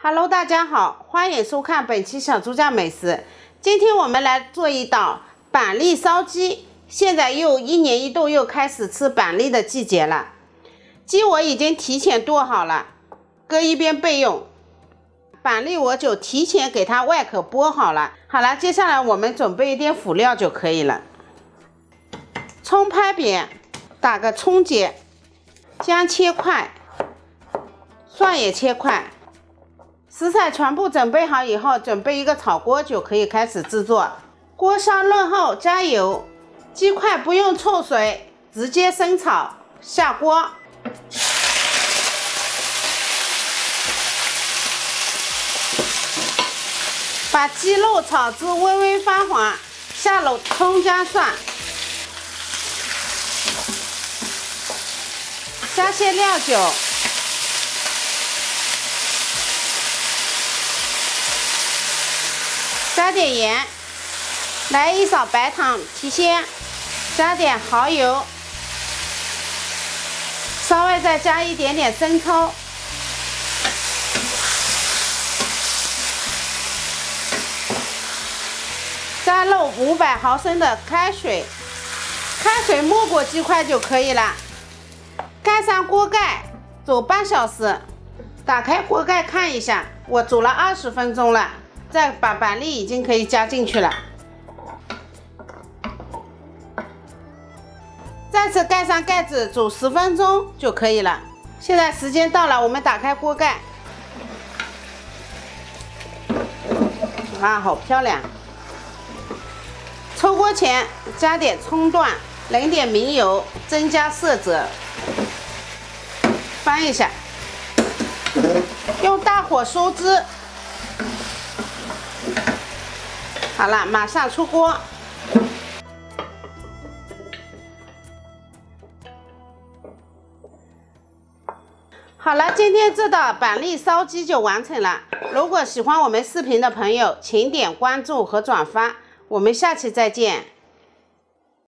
Hello， 大家好，欢迎收看本期小猪家美食。今天我们来做一道板栗烧鸡。现在又一年一度又开始吃板栗的季节了。鸡我已经提前剁好了，搁一边备用。板栗我就提前给它外壳剥好了。好了，接下来我们准备一点辅料就可以了。葱拍扁，打个葱结，姜切块，蒜也切块。食材全部准备好以后，准备一个炒锅就可以开始制作。锅烧热后加油，鸡块不用焯水，直接生炒。下锅，把鸡肉炒至微微发黄，下入葱姜蒜，加些料酒。加点盐，来一勺白糖提鲜，加点蚝油，稍微再加一点点生抽，加入500毫升的开水，开水没过鸡块就可以了。盖上锅盖，煮半小时。打开锅盖看一下，我煮了20分钟了。再把板栗已经可以加进去了，再次盖上盖子煮10分钟就可以了。现在时间到了，我们打开锅盖，哇，好漂亮！抽锅前加点葱段，淋点明油，增加色泽。翻一下，用大火收汁。好了，马上出锅。好了，今天这道板栗烧鸡就完成了。如果喜欢我们视频的朋友，请点关注和转发。我们下期再见。